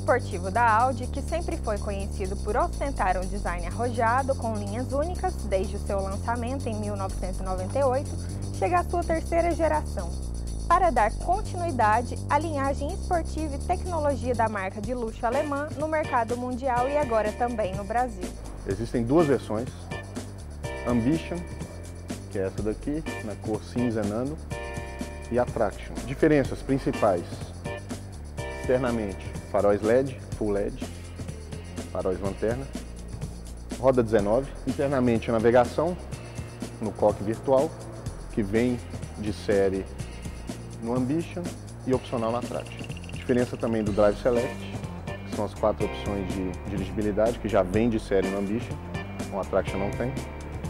esportivo da Audi, que sempre foi conhecido por ostentar um design arrojado com linhas únicas desde o seu lançamento em 1998, chega à sua terceira geração. Para dar continuidade à linhagem esportiva e tecnologia da marca de luxo alemã no mercado mundial e agora também no Brasil. Existem duas versões, Ambition, que é essa daqui, na cor cinza nano, e Attraction. Diferenças principais: externamente, faróis LED, Full LED, faróis lanterna, roda 19, internamente a navegação no cockpit virtual, que vem de série no Ambition e opcional na Attraction. Diferença também do Drive Select, que são as 4 opções de dirigibilidade, que já vem de série no Ambition, com a Attraction não tem,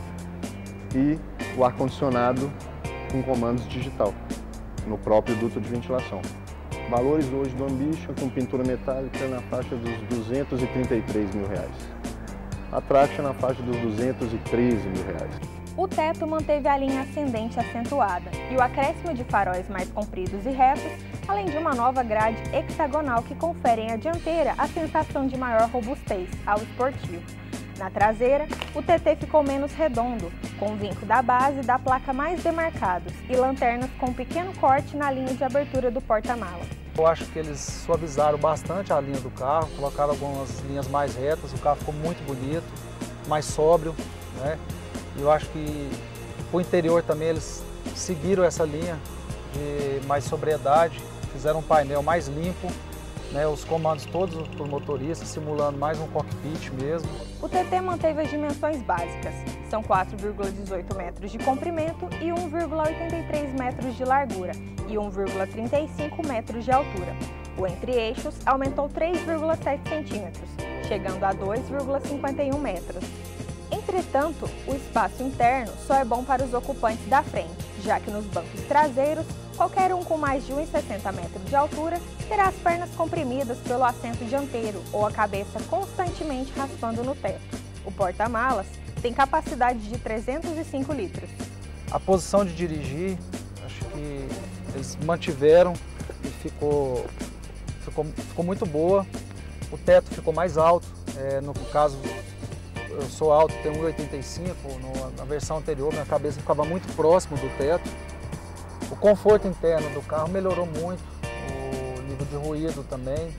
e o ar-condicionado com comandos digital, no próprio duto de ventilação. Valores hoje do Ambition com pintura metálica na faixa dos R$233 mil. A Attraction na faixa dos R$213 mil. O teto manteve a linha ascendente acentuada e o acréscimo de faróis mais compridos e retos, além de uma nova grade hexagonal que conferem à dianteira a sensação de maior robustez ao esportivo. Na traseira, o TT ficou menos redondo, com o vinco da base e da placa mais demarcados e lanternas com um pequeno corte na linha de abertura do porta-malas. Eu acho que eles suavizaram bastante a linha do carro, colocaram algumas linhas mais retas, o carro ficou muito bonito, mais sóbrio, né? E eu acho que o interior também eles seguiram essa linha de mais sobriedade, fizeram um painel mais limpo, né, os comandos todos por motorista, simulando mais um cockpit mesmo. O TT manteve as dimensões básicas, são 4,18 metros de comprimento e 1,83 metros de largura e 1,35 metros de altura. O entre-eixos aumentou 3,7 centímetros, chegando a 2,51 metros. Entretanto, o espaço interno só é bom para os ocupantes da frente, já que nos bancos traseiros, qualquer um com mais de 1,60 metros de altura terá as pernas comprimidas pelo assento dianteiro ou a cabeça constantemente raspando no teto. O porta-malas tem capacidade de 305 litros. A posição de dirigir, acho que eles mantiveram e ficou muito boa. O teto ficou mais alto, no caso eu sou alto, tenho 1,85, na versão anterior minha cabeça ficava muito próximo do teto. O conforto interno do carro melhorou muito, o nível de ruído também.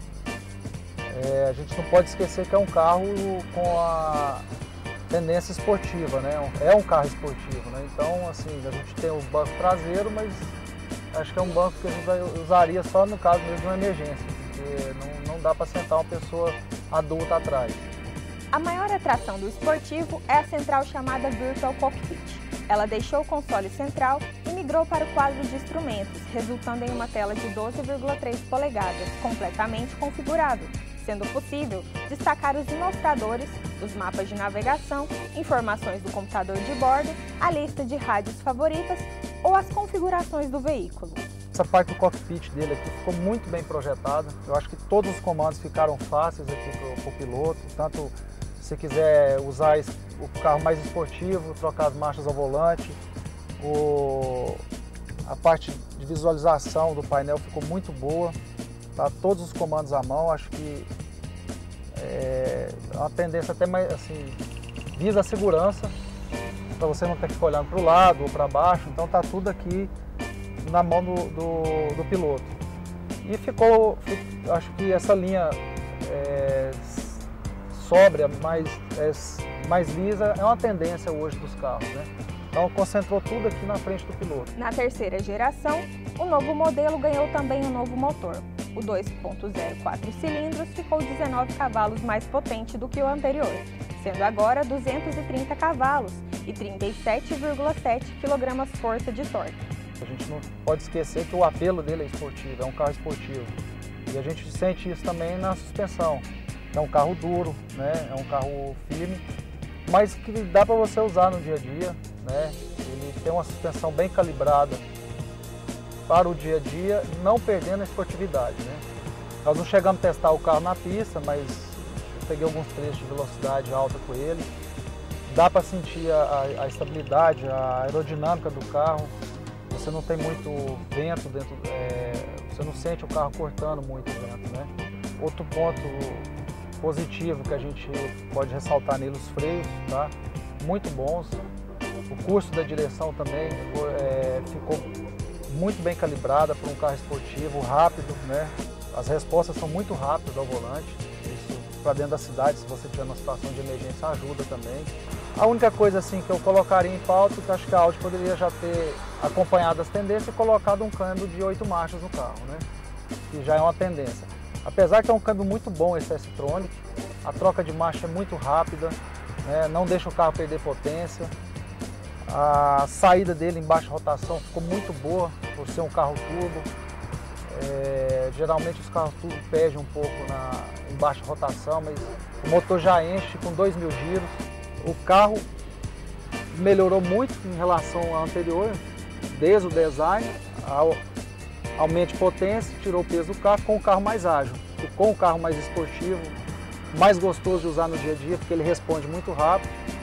A gente não pode esquecer que é um carro com a tendência esportiva, né? É um carro esportivo, né? Então, assim, a gente tem o banco traseiro, mas acho que é um banco que a gente usaria só no caso mesmo de uma emergência, porque não dá para sentar uma pessoa adulta atrás. A maior atração do esportivo é a central chamada Virtual Cockpit. Ela deixou o console central e migrou para o quadro de instrumentos, resultando em uma tela de 12,3 polegadas, completamente configurável, sendo possível destacar os mostradores, os mapas de navegação, informações do computador de bordo, a lista de rádios favoritas ou as configurações do veículo. Essa parte do cockpit dele aqui ficou muito bem projetada. Eu acho que todos os comandos ficaram fáceis aqui para o piloto, tanto se quiser usar o carro mais esportivo, trocar as marchas ao volante. A parte de visualização do painel ficou muito boa, tá? Todos os comandos à mão, acho que é uma tendência até mais, assim, visa a segurança, para você não ter que ficar olhando para o lado ou para baixo, então tá tudo aqui na mão do piloto. E acho que essa linha sóbria, mais lisa, é uma tendência hoje dos carros, né? Então concentrou tudo aqui na frente do piloto. Na terceira geração, o novo modelo ganhou também um novo motor. O 2.0 4 cilindros ficou 19 cavalos mais potente do que o anterior, sendo agora 230 cavalos e 37,7 kgf de torque. A gente não pode esquecer que o apelo dele é esportivo, é um carro esportivo. E a gente sente isso também na suspensão. É um carro duro, né? É um carro firme, mas que dá para você usar no dia a dia, né? Ele tem uma suspensão bem calibrada para o dia a dia, não perdendo a esportividade, né? Nós não chegamos a testar o carro na pista, mas eu peguei alguns trechos de velocidade alta com ele. Dá para sentir a estabilidade, a aerodinâmica do carro. Você não tem muito vento dentro, você não sente o carro cortando muito o vento, né? Outro ponto positivo que a gente pode ressaltar nele, os freios, tá? Muito bons. O curso da direção também ficou muito bem calibrada para um carro esportivo, rápido, né? As respostas são muito rápidas ao volante. Isso para dentro da cidade, se você tiver uma situação de emergência, ajuda também. A única coisa assim que eu colocaria em pauta, que eu acho que a Audi poderia já ter acompanhado as tendências e colocado um câmbio de 8 marchas no carro, né? Que já é uma tendência. Apesar que é um câmbio muito bom esse S-Tronic, a troca de marcha é muito rápida, né? Não deixa o carro perder potência. A saída dele em baixa rotação ficou muito boa por ser um carro turbo. Geralmente os carros turbo perdem um pouco em baixa rotação, mas o motor já enche com 2.000 giros. O carro melhorou muito em relação ao anterior, desde o design, aumento de potência, tirou o peso do carro, ficou um carro mais ágil, ficou um carro mais esportivo, mais gostoso de usar no dia a dia, porque ele responde muito rápido.